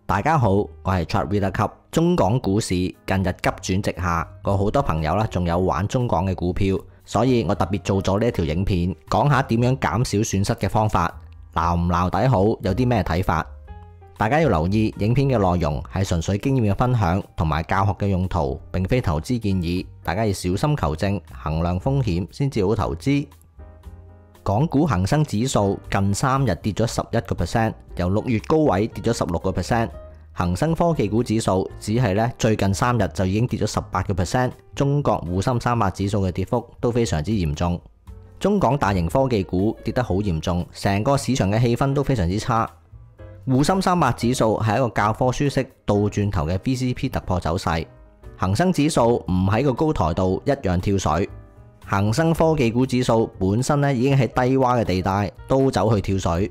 大家好，我係 Chart Reader Cup。中港股市近日急轉直下，我好多朋友啦，仲有玩中港嘅股票，所以我特別做咗呢一條影片，講下點樣減少損失嘅方法。撈唔撈底好，有啲咩睇法？大家要留意，影片嘅內容係純粹經驗嘅分享同埋教學嘅用途，並非投資建議，大家要小心求證，衡量風險先至好投資。港股恒生指數近3日跌咗11%，由6月高位跌咗16%。恒生科技股指數只係最近3日就已經跌咗18%。中國滬深300指數嘅跌幅都非常之嚴重。中港大型科技股跌得好嚴重，成個市場嘅氣氛都非常之差。滬深300指數係一個教科書式倒轉頭嘅 VCP 突破走勢，恒生指數唔喺個高台度一樣跳水。恒生科技股指數本身已經喺低窪嘅地帶，都走去跳水。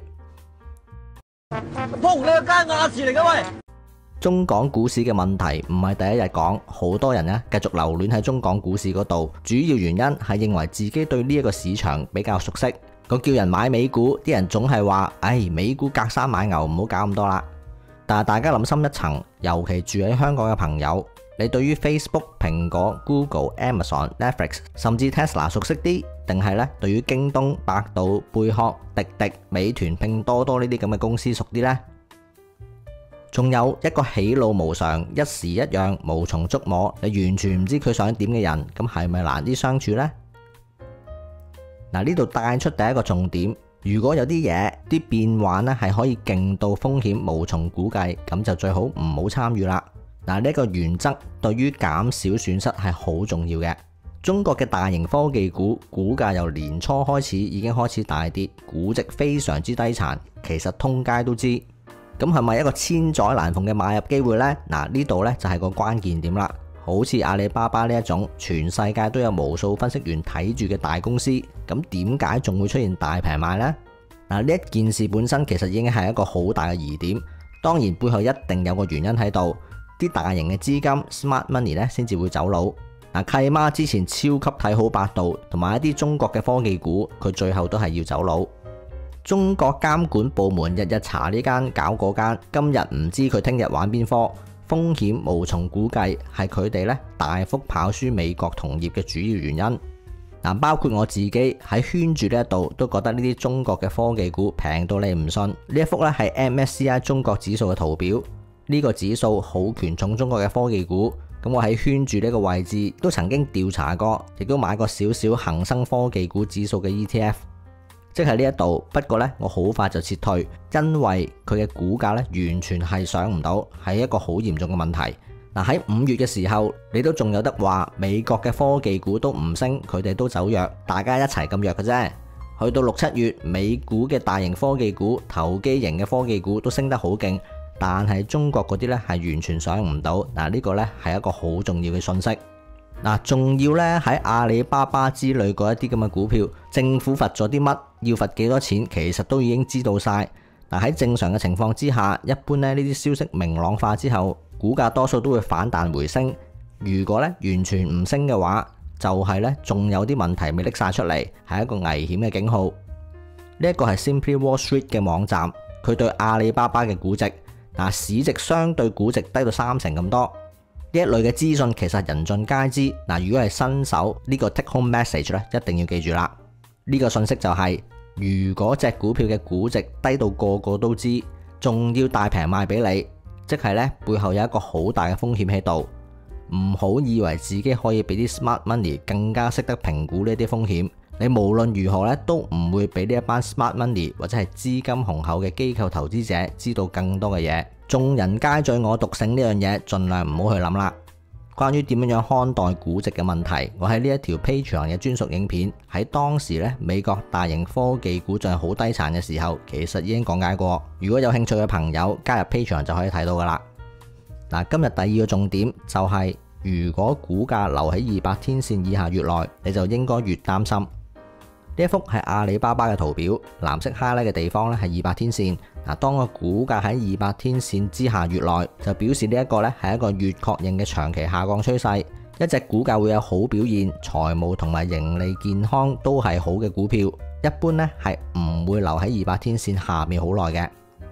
仆你個街亞視嚟㗎喂！ 中港股市嘅問題唔係第一日講，好多人繼續留戀喺中港股市嗰度，主要原因係認為自己對呢一個市場比較熟悉。我叫人買美股，啲人總係話，美股隔山買牛，唔好搞咁多啦。但係大家諗深一層，尤其住喺香港嘅朋友，你對於 Facebook、蘋果、Google、Amazon、Netflix 甚至 Tesla 熟悉啲，定係對於京東、百度、貝殼、滴滴、美團、拼多多呢啲咁嘅公司熟啲呢？仲有一個喜怒無常、一時一樣、無從捉摸，你完全唔知佢想點嘅人，咁係咪難啲相處呢？嗱，呢度帶出第一個重點，如果有啲嘢啲變幻係可以勁到風險無從估計，咁就最好唔好參與啦。嗱，呢個原則對於減少損失係好重要嘅。中國嘅大型科技股股價由年初開始已經開始大跌，估值非常之低殘，其實通街都知。咁係咪一個千載難逢嘅買入機會呢？嗱，呢度就係個關鍵點啦。好似阿里巴巴呢一種全世界都有無數分析員睇住嘅大公司，咁點解仲會出現大平賣呢？嗱，呢一件事本身其實已經係一個好大嘅疑點，當然背後一定有個原因喺度，啲大型嘅資金 smart money 先至會走佬。契媽之前超級睇好百度同埋一啲中國嘅科技股，佢最後都係要走佬。中國監管部門日日查呢間搞嗰間，今日唔知佢聽日玩邊科。風險無從估計，係佢哋大幅跑輸美國同業嘅主要原因。嗱，包括我自己喺圈住呢一度都覺得呢啲中國嘅科技股平到你唔信。呢一幅係 MSCI 中國指數嘅圖表，呢個指數好權重中國嘅科技股。咁我喺圈住呢個位置都曾經調查過，亦都買過少少恒生科技股指數嘅 ETF。即係呢一度，不過我好快就撤退，因為佢嘅股價完全係上唔到，係一個好嚴重嘅問題。嗱，喺5月嘅時候，你都仲有得話美國嘅科技股都唔升，佢哋都走弱，大家一齊咁弱嘅啫。去到6、7月，美股嘅大型科技股、投機型嘅科技股都升得好勁，但係中國嗰啲係完全上唔到。嗱，呢個係一個好重要嘅信息。嗱，仲要喺阿里巴巴之類嗰一啲咁嘅股票，政府罰咗啲乜，要罰幾多錢，其實都已經知道晒。嗱，喺正常嘅情況之下，一般呢啲消息明朗化之後，股價多數都會反彈回升。如果完全唔升嘅話，就係仲有啲問題未拎晒出嚟，係一個危險嘅警號。呢一個係 Simply Wall Street 嘅網站，佢對阿里巴巴嘅估值，市值相對估值低到3成咁多。呢一類嘅資訊其實人盡皆知。嗱，如果係新手，呢個 take home message 一定要記住啦。呢個信息就係，如果隻股票嘅估值低到個個都知，仲要大平賣俾你，即係背後有一個好大嘅風險喺度。唔好以為自己可以比啲 smart money 更加識得評估呢啲風險。你無論如何都唔會比呢一班 smart money 或者係資金雄厚嘅機構投資者知道更多嘅嘢。眾人皆醉我獨醒呢樣嘢，盡量唔好去諗啦。關於點樣看待估值嘅問題，我喺呢一條 Patreon 嘅專屬影片，喺當時美國大型科技股仲係好低殘嘅時候，其實已經講解過。如果有興趣嘅朋友加入 Patreon 就可以睇到噶啦。嗱，今日第2個重點就係，如果股價留喺200天線以下越耐，你就應該越擔心。呢一幅係阿里巴巴嘅圖表，藍色 highlight 嘅地方係200天線。嗱，當個股價喺200天線之下越耐，就表示呢一個係一個越確認嘅長期下降趨勢。一隻股價會有好表現，財務同埋盈利健康都係好嘅股票，一般係唔會留喺200天線下面好耐嘅。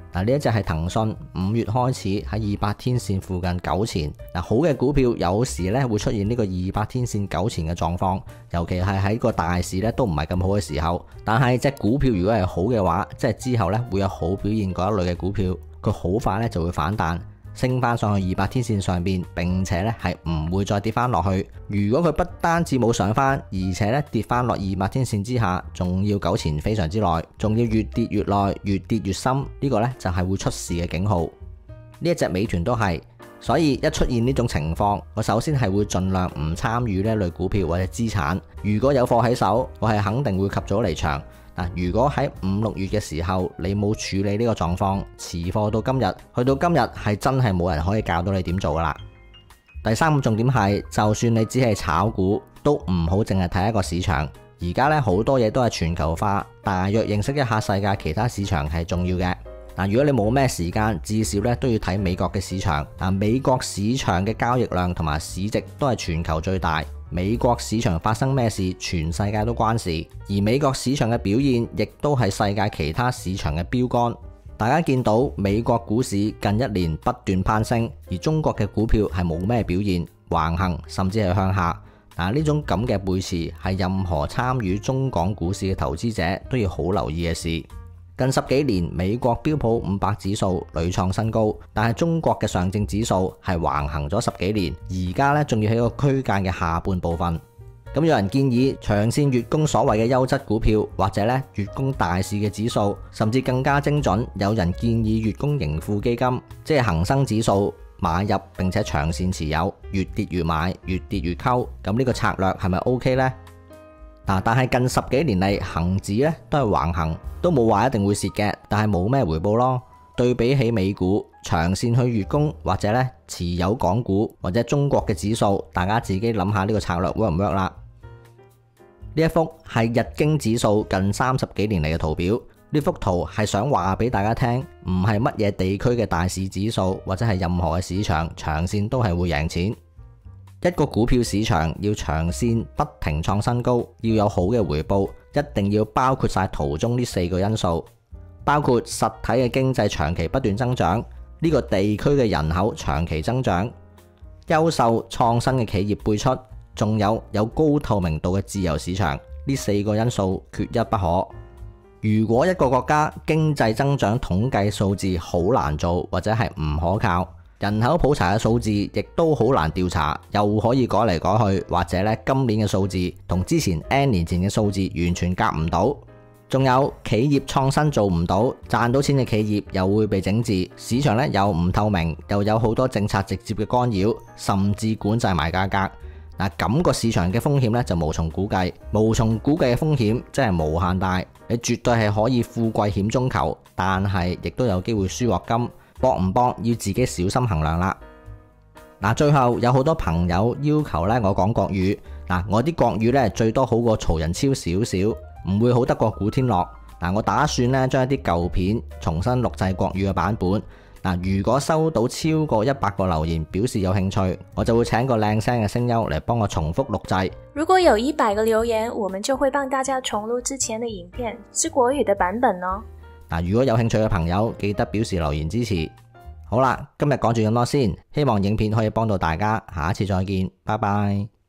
嗱，呢一隻係騰訊5月開始喺200天線附近糾纏。嗱，好嘅股票有時咧會出現呢個200天線糾纏嘅狀況，尤其係喺個大市咧都唔係咁好嘅時候。但係隻股票如果係好嘅話，即係之後咧會有好表現嗰一類嘅股票，佢好快咧就會反彈，升翻上去200天線上邊，並且咧係唔會再跌翻落去。如果佢不單止冇上翻，而且咧跌翻落200天線之下，仲要糾纏非常之耐，仲要越跌越耐，越跌越深，呢個咧就係會出事嘅警號。呢一隻美團都係，所以一出現呢種情況，我首先係會盡量唔參與呢一類股票或者資產。如果有貨喺手，我係肯定會及早離場。如果喺5、6月嘅時候你冇處理呢個狀況，持貨到今日，去到今日係真係冇人可以教到你點做噶啦。第三個重點係，就算你只係炒股，都唔好淨係睇一個市場。而家咧好多嘢都係全球化，大約認識一下世界其他市場係重要嘅。如果你冇咩時間，至少咧都要睇美國嘅市場。美國市場嘅交易量同埋市值都係全球最大。美國市場發生咩事，全世界都關事，而美國市場嘅表現亦都係世界其他市場嘅標杆。大家見到美國股市近1年不斷攀升，而中國嘅股票係冇咩表現，橫行甚至係向下。呢種咁嘅背馳係任何參與中港股市嘅投資者都要好留意嘅事。近10幾年，美國標普500指數屢創新高，但係中國嘅上證指數係橫行咗10幾年，而家咧仲要喺個區間嘅下半部分。咁有人建議長線月供所謂嘅優質股票，或者咧月供大市嘅指數，甚至更加精準。有人建議月供盈富基金，即係恒生指數買入並且長線持有，越跌越買，越跌越溝。咁呢個策略係咪 OK 呢？但係近10幾年嚟，恒指咧都係橫行，都冇話一定會蝕嘅，但係冇咩回報咯。對比起美股，長線去月供或者咧持有港股或者中國嘅指數，大家自己諗下呢個策略 work 唔 work 啦？呢一幅係日經指數近30幾年嚟嘅圖表，呢幅圖係想話俾大家聽，唔係乜嘢地區嘅大市指數或者係任何嘅市場，長線都係會贏錢。一個股票市場要長線不停創新高，要有好嘅回報，一定要包括晒圖中呢4個因素，包括實體嘅經濟長期不斷增長，呢個地區嘅人口長期增長，優秀創新嘅企業輩出，仲有高透明度嘅自由市場，呢4個因素缺一不可。如果一個國家經濟增長統計數字好難做，或者係唔可靠，人口普查嘅數字亦都好難調查，又可以改嚟改去，或者咧今年嘅數字同之前 N 年前嘅數字完全夾唔到。仲有企業創新做唔到，賺到錢嘅企業又會被整治，市場咧又唔透明，又有好多政策直接嘅干擾，甚至管制埋價格。咁個市場嘅風險咧就無從估計，無從估計嘅風險真係無限大。你絕對係可以富貴險中求，但係亦都有機會輸獲金。搏唔搏要自己小心衡量啦。最後有好多朋友要求咧我講國語，我啲國語咧最多好過曹仁超少少，唔會好得過古天樂。我打算咧將一啲舊片重新錄製國語嘅版本。如果收到超過100個留言表示有興趣，我就會請個靚聲嘅聲優嚟幫我重複錄製。 如果有100個留言，我們就會幫大家重錄之前的影片，是國語的版本哦。 如果有興趣嘅朋友，記得表示留言支持。好啦，今日講住咁多先，希望影片可以幫到大家，下一次再見，拜拜。